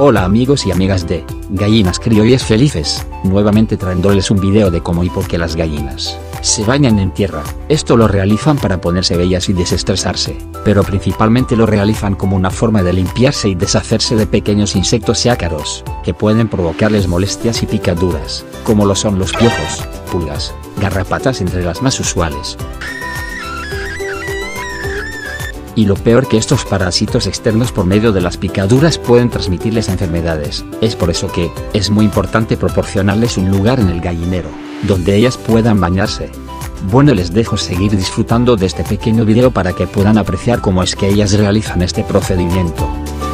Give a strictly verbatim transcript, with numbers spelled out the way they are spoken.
Hola amigos y amigas de Gallinas Criollas Felices, nuevamente trayéndoles un video de cómo y por qué las gallinas se bañan en tierra. Esto lo realizan para ponerse bellas y desestresarse, pero principalmente lo realizan como una forma de limpiarse y deshacerse de pequeños insectos y ácaros, que pueden provocarles molestias y picaduras, como lo son los piojos, pulgas, garrapatas entre las más usuales. Y lo peor que estos parásitos externos por medio de las picaduras pueden transmitirles enfermedades. Es por eso que, es muy importante proporcionarles un lugar en el gallinero, donde ellas puedan bañarse. Bueno, les dejo seguir disfrutando de este pequeño video para que puedan apreciar cómo es que ellas realizan este procedimiento.